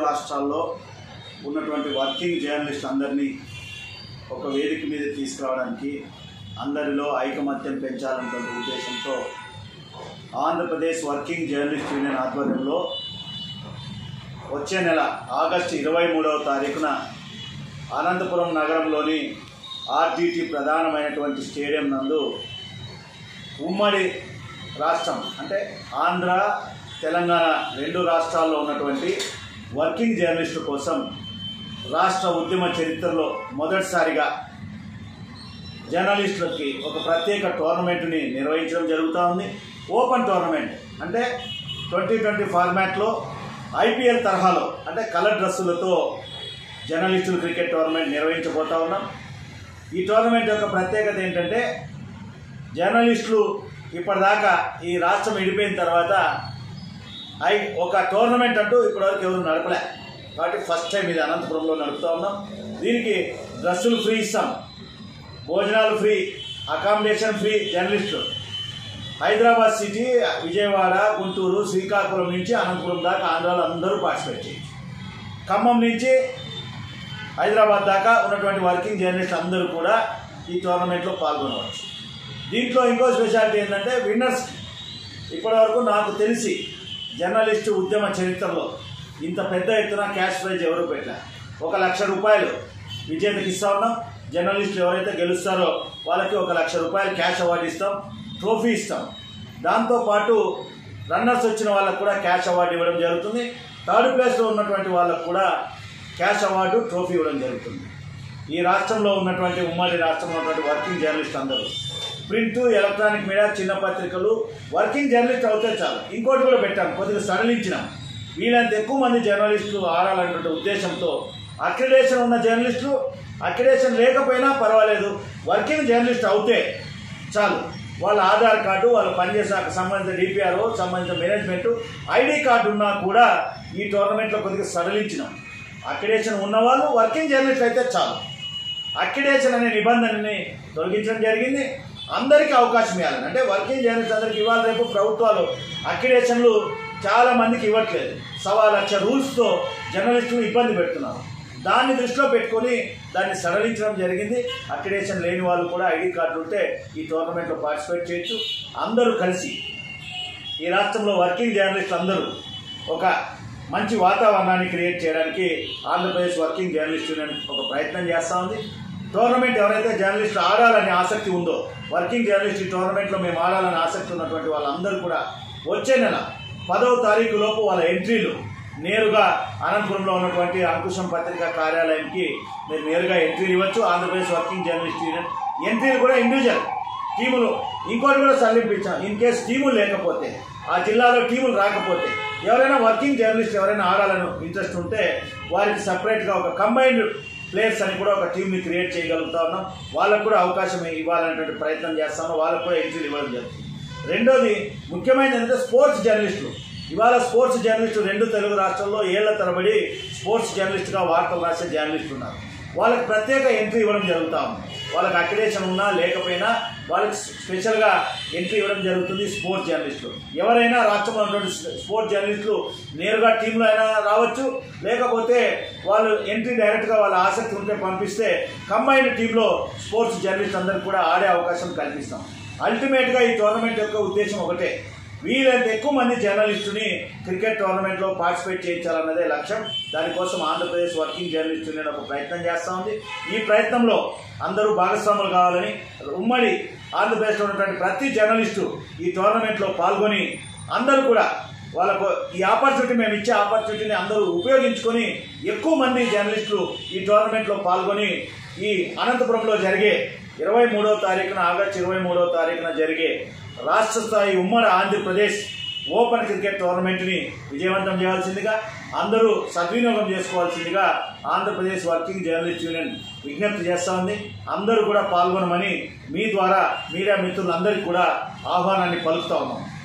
రాష్ట్రాల్లో ఉన్నటువంటి working journalist అందరినీ ఒక వేదిక మీద తీసుకురావడానికి అందరిలో ఐకమత్యం పెంచాలనే ఉద్దేశంతో ఆంధ్రప్రదేశ్ వర్కింగ్ జర్నలిస్ట్ యూనియన్ ఆధ్వర్యంలో వచ్చే నెల ఆగస్టు 23వ తారీఖున అనంతపురం నగరంలోని ఆర్టీటీ ప్రధానమైనటువంటి స్టేడియం నందు ఉమ్మడి రాష్ట్రం అంటే ఆంధ్ర తెలంగాణ రెండు రాష్ట్రాల్లో ఉన్నటువంటి వర్కింగ్ జర్నలిస్టుల కోసం రాష్ట్ర ఉద్యమ చరిత్రలో మొదటిసారిగా జర్నలిస్టులకి ఒక ప్రత్యేక టోర్నమెంట్ని నిర్వహించడం జరుగుతూ ఉంది. ఓపెన్ టోర్నమెంట్ అంటే 2020 ఫార్మాట్లో ఐపీఎల్ తరహాలో అంటే కలర్ డ్రెస్సులతో జర్నలిస్టులు క్రికెట్ టోర్నమెంట్ నిర్వహించబోతా ఉన్నాం. ఈ టోర్నమెంట్ యొక్క ప్రత్యేకత ఏంటంటే జర్నలిస్టులు ఇప్పటిదాకా ఈ రాష్ట్రం విడిపోయిన తర్వాత ఒక టోర్నమెంట్ అంటూ ఇప్పటివరకు ఎవరు నడపలే కాబట్టి ఫస్ట్ టైం ఇది అనంతపురంలో నడుపుతూ ఉన్నాం. దీనికి డ్రెస్సులు ఫ్రీ ఇస్తాం, భోజనాలు ఫ్రీ, అకామిడేషన్ ఫ్రీ. జర్నలిస్టులు హైదరాబాద్ సిటీ, విజయవాడ, గుంటూరు, శ్రీకాకుళం నుంచి అనంతపురం దాకా ఆంధ్రాలో అందరూ పార్టిసిపేట్ చేయొచ్చు. ఖమ్మం నుంచి హైదరాబాద్ దాకా ఉన్నటువంటి వర్కింగ్ జర్నలిస్ట్ అందరూ కూడా ఈ టోర్నమెంట్లో పాల్గొనవచ్చు. దీంట్లో ఇంకో స్పెషాలిటీ ఏంటంటే విన్నర్స్ ఇప్పటివరకు నాకు తెలిసి జర్నలిస్టు ఉద్యమ చరిత్రలో ఇంత పెద్ద ఎత్తున క్యాష్ ప్రైజ్ ఎవరు పెట్టారు. 1 లక్ష రూపాయలు విజేతకి ఇస్తా ఉన్నాం. జర్నలిస్టులు ఎవరైతే గెలుస్తారో వాళ్ళకి 1 లక్ష రూపాయలు క్యాష్ అవార్డు ఇస్తాం, ట్రోఫీ ఇస్తాం. దాంతోపాటు రన్నర్స్ వచ్చిన వాళ్ళకు కూడా క్యాష్ అవార్డు ఇవ్వడం జరుగుతుంది. థర్డ్ ప్లేస్లో ఉన్నటువంటి వాళ్ళకు కూడా క్యాష్ అవార్డు, ట్రోఫీ ఇవ్వడం జరుగుతుంది. ఈ రాష్ట్రంలో ఉన్నటువంటి ఉమ్మడి రాష్ట్రంలో ఉన్నటువంటి వర్కింగ్ జర్నలిస్ట్ అందరూ ప్రింట్, ఎలక్ట్రానిక్ మీడియా, చిన్న పత్రికలు వర్కింగ్ జర్నలిస్ట్ అవుతే చాలు. ఇంకోటి కూడా పెట్టాం, కొద్దిగా సడలించినాం. వీళ్ళంత ఎక్కువ మంది జర్నలిస్టులు ఆడాలనే ఉద్దేశంతో అక్రిడేషన్ ఉన్న జర్నలిస్టులు, అక్రిడేషన్ లేకపోయినా పర్వాలేదు, వర్కింగ్ జర్నలిస్ట్ అవుతే చాలు. వాళ్ళ ఆధార్ కార్డు, వాళ్ళ పనిచేసాక సంబంధించిన డిపిఆర్ఓ, సంబంధించిన మేనేజ్మెంట్ ఐడి కార్డు ఉన్నా కూడా ఈ టోర్నమెంట్లో కొద్దిగా సడలించినాం. అక్రిడేషన్ ఉన్నవాళ్ళు వర్కింగ్ జర్నలిస్ట్ అయితే చాలు. అక్రిడేషన్ అనే నిబంధనని తొలగించడం జరిగింది. అందరికీ అవకాశం ఇవ్వాలని అంటే వర్కింగ్ జర్నలిస్ట్ అందరికీ ఇవాళ రేపు ప్రభుత్వాలు అక్రిడేషన్లు చాలా మందికి ఇవ్వట్లేదు. 1.25 లక్ష రూల్స్తో జర్నలిస్టులు ఇబ్బంది పెడుతున్నారు. దాన్ని దృష్టిలో పెట్టుకొని దాన్ని సడలించడం జరిగింది. అక్రిడేషన్ లేని వాళ్ళు కూడా ఐడి కార్డులు ఉంటే ఈ టోర్నమెంట్లో పార్టిసిపేట్ చేయొచ్చు. అందరూ కలిసి ఈ రాష్ట్రంలో వర్కింగ్ జర్నలిస్టులు అందరూ ఒక మంచి వాతావరణాన్ని క్రియేట్ చేయడానికి ఆంధ్రప్రదేశ్ వర్కింగ్ జర్నలిస్ట్ యూనియన్ ఒక ప్రయత్నం చేస్తూ ఉంది. టోర్నమెంట్ ఎవరైతే జర్నలిస్టులు ఆడాలని ఆసక్తి ఉందో, వర్కింగ్ జర్నలిస్ట్ ఈ టోర్నమెంట్లో మేము ఆడాలని ఆసక్తి ఉన్నటువంటి వాళ్ళందరూ కూడా వచ్చే నెల 10వ తారీఖు లోపు వాళ్ళ ఎంట్రీలు నేరుగా అనంతపురంలో ఉన్నటువంటి అంకుశం పత్రికా కార్యాలయానికి మీరు నేరుగా ఎంట్రీలు ఇవ్వచ్చు. ఆంధ్రప్రదేశ్ వర్కింగ్ జర్నలిస్ట్ యూనియన్ ఎంట్రీలు కూడా ఇండివిజువల్ టీములు ఇంకోటి కూడా సల్లింపించాం. ఇన్ కేసు టీములు లేకపోతే, ఆ జిల్లాలో టీములు రాకపోతే ఎవరైనా వర్కింగ్ జర్నలిస్ట్ ఎవరైనా ఆడాలని ఇంట్రెస్ట్ ఉంటే వారికి సపరేట్గా ఒక కంబైన్డ్ ప్లేయర్స్ అని కూడా ఒక టీంని క్రియేట్ చేయగలుగుతా ఉన్నాం. వాళ్ళకు కూడా అవకాశం ఇవ్వాలనేటువంటి ప్రయత్నం చేస్తాము. వాళ్ళకు కూడా ఎంట్రీలు ఇవ్వడం జరుగుతుంది. రెండోది ముఖ్యమైనది ఏంటంటే స్పోర్ట్స్ జర్నలిస్టులు. ఇవాళ స్పోర్ట్స్ జర్నలిస్టులు 2 తెలుగు రాష్ట్రాల్లో ఏళ్ల తరబడి స్పోర్ట్స్ జర్నలిస్టుగా వార్తలు రాసే జర్నలిస్టులు ఉన్నారు. వాళ్ళకి ప్రత్యేక ఎంట్రీ ఇవ్వడం జరుగుతూ ఉంది. వాళ్ళకి అక్రిడేషన్ ఉన్నా లేకపోయినా వాళ్ళకి స్పెషల్గా ఎంట్రీ ఇవ్వడం జరుగుతుంది. స్పోర్ట్స్ జర్నలిస్టులు ఎవరైనా రాష్ట్రంలో ఉన్నటువంటి స్పోర్ట్స్ జర్నలిస్టులు నేరుగా టీంలో అయినా రావచ్చు, లేకపోతే వాళ్ళు ఎంట్రీ డైరెక్ట్గా వాళ్ళ ఆసక్తి ఉంటే పంపిస్తే కంబైన్డ్ టీంలో స్పోర్ట్స్ జర్నలిస్ట్ అందరికీ కూడా ఆడే అవకాశం కల్పిస్తాం. అల్టిమేట్గా ఈ టోర్నమెంట్ యొక్క ఉద్దేశం ఒకటే, వీలైతే ఎక్కువ మంది జర్నలిస్టుని క్రికెట్ టోర్నమెంట్లో పార్టిసిపేట్ చేయించాలన్నదే లక్ష్యం. దానికోసం ఆంధ్రప్రదేశ్ వర్కింగ్ జర్నలిస్ట్ యూనియన్ ఒక ప్రయత్నం చేస్తూ ఉంది. ఈ ప్రయత్నంలో అందరూ భాగస్వాములు కావాలని ఉమ్మడి ఆంధ్రప్రదేశ్లో ఉన్నటువంటి ప్రతి జర్నలిస్టు ఈ టోర్నమెంట్లో పాల్గొని అందరూ కూడా వాళ్ళకు ఈ ఆపర్చునిటీ మేము ఇచ్చే ఆపర్చునిటీని అందరూ ఉపయోగించుకొని ఎక్కువ మంది జర్నలిస్టులు ఈ టోర్నమెంట్లో పాల్గొని ఈ అనంతపురంలో జరిగే 23వ తారీఖున ఆగస్టు 23వ తారీఖున జరిగే రాష్ట్ర స్థాయి ఉమ్మడి ఆంధ్రప్రదేశ్ ఓపెన్ క్రికెట్ టోర్నమెంట్ని విజయవంతం చేయాల్సిందిగా, అందరూ సద్వినియోగం చేసుకోవాల్సిందిగా ఆంధ్రప్రదేశ్ వర్కింగ్ జర్నలిస్ట్ యూనియన్ విజ్ఞప్తి చేస్తూ ఉంది. అందరూ కూడా పాల్గొనమని మీ ద్వారా మీడియా మిత్రులందరికీ కూడా ఆహ్వానాన్ని పలుకుతా ఉన్నాం.